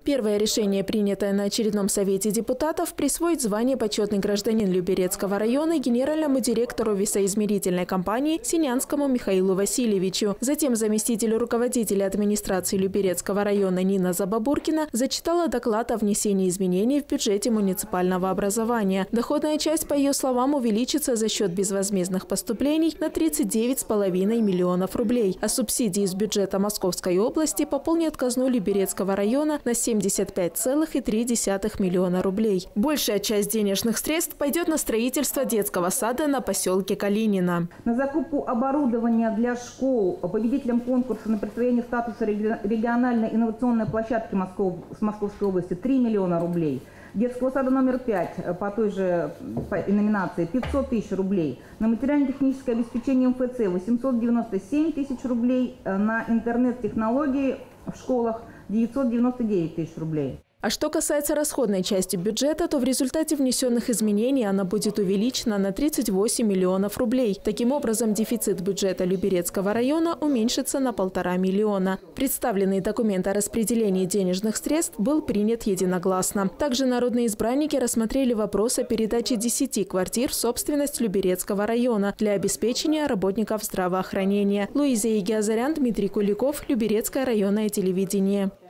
Первое решение, принятое на очередном совете депутатов, присвоить звание «Почетный гражданин Люберецкого района» генеральному директору весоизмерительной компании Синянскому Михаилу Васильевичу. Затем заместитель руководителя администрации Люберецкого района Нина Забабуркина зачитала доклад о внесении изменений в бюджете муниципального образования. Доходная часть, по ее словам, увеличится за счет безвозмездных поступлений на 39,5 миллионов рублей, а субсидии из бюджета Московской области пополнят казну Люберецкого района на 75,3 миллиона рублей. Большая часть денежных средств пойдет на строительство детского сада на поселке Калинина. На закупку оборудования для школ победителям конкурса на присвоение статуса региональной инновационной площадки Московской области 3 миллиона рублей. Детского сада номер 5 по той же номинации 500 тысяч рублей. На материально-техническое обеспечение МФЦ 897 тысяч рублей. На интернет-технологии в школах 999 тысяч рублей. А что касается расходной части бюджета, то в результате внесенных изменений она будет увеличена на 38 миллионов рублей. Таким образом, дефицит бюджета Люберецкого района уменьшится на 1,5 миллиона. Представленный документ о распределении денежных средств был принят единогласно. Также народные избранники рассмотрели вопрос о передаче 10 квартир в собственность Люберецкого района для обеспечения работников здравоохранения. Луиза Егиазарян, Дмитрий Куликов, Люберецкое районное телевидение.